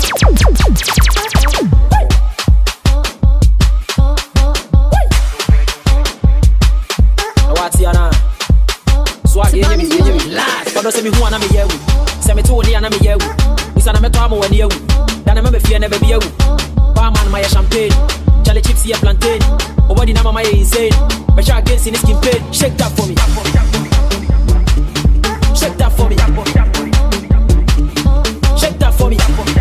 Don't say me who I'm a year. Say me to the enemy year. We said I'm a time when you. Then I'm a fear never be you. Barman, my champagne. Charlie chips here plantain. Over the number my insane. My shark gets in his skin pain. Shake that for me. Shake that for me. Shake that for me.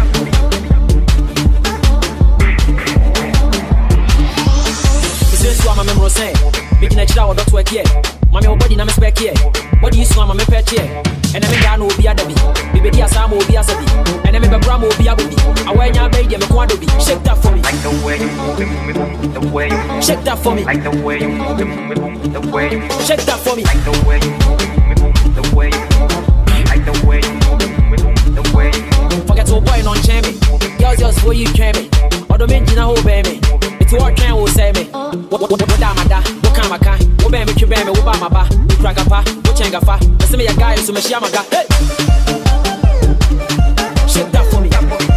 This is what my memory say. Making a child don't work here. Mommy, body na me spec here. What do you swam me pet here? And I mean, no be a debbie. Baby, Sam will be a sabi. And I remember Bram will be a baby. I wear your baby, I'm a quadro. Shake that for me. Like the way you move it, the way you shake that for me. Like the way you move it, the way you shake that for me. Like the way you move it, the way you like the way you move it, the way you forget to boy non chammy. Girls just for you chammy. Or the men na whole baby. It's what can will say me. What damada, what can maka, what baby can baby, what my ba, crack a pa, what changa fa. Let's me a guy to me shamaga. Hey! Shake that for me.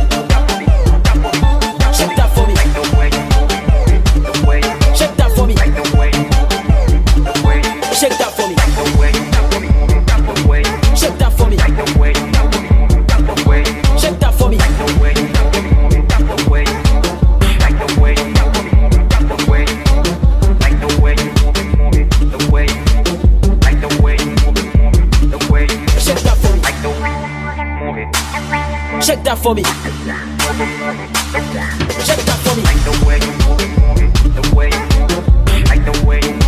Shake that for me. Like the way you move it, the way you shake that for me. Like the way you move it, the way you shake that for me. Like the way you move it, the way you shake that for me. Like the way you move it, the way you shake that for me. Like the way you move it, the way you like the way you move it, the way you like the way you move it, the way you like the way you move it, the way you shake that for me. Like the way you move it, shake that for me. Shake that for me. Like the way you move it, the way you like the way you